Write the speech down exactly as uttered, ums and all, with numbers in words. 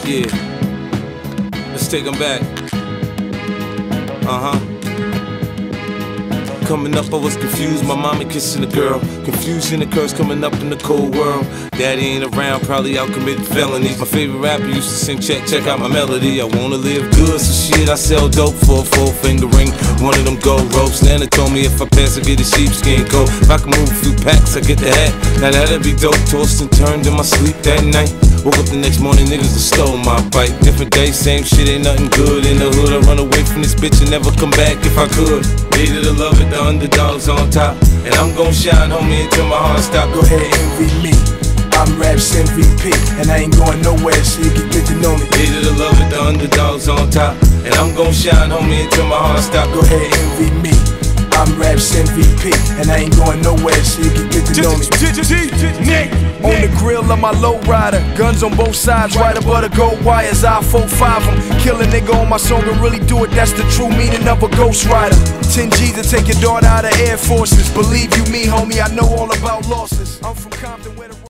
Yeah, let's take them back. Uh-huh. Coming up, I was confused, my mommy kissing a girl. Confusion occurs coming up in the cold world. Daddy ain't around, probably out committing felonies. My favorite rapper used to sing, check, check out my melody. I wanna live good, so shit, I sell dope for a four finger ring. One of them gold ropes. Nana told me if I pass, I get a sheepskin coat. If I can move a few packs, I get the hat. Now that'd be dope. Tossed and turned in my sleep that night. Woke up the next morning, niggas that stole my bike. Different day, same shit, ain't nothing good. In the hood, I run away from this bitch and never come back if I could. Needed to love it, the underdogs on top. And I'm gon' shine, homie, until my heart stop. Go ahead, envy me. I'm Raps M V P, and I ain't going nowhere, so you can get to know me. Needed to love it, the underdogs on top. And I'm gon' shine, homie, until my heart stop. Go ahead, envy me. I'm Raps M V P, and I ain't going nowhere, so you can get to know me. On the grill of my lowrider, guns on both sides, right above the gold wires. I four five them, kill a nigga on my song and really do it. That's the true meaning of a ghost rider. ten G's to take your daughter out of Air Forces. Believe you me, homie, I know all about losses. I'm from Compton, where the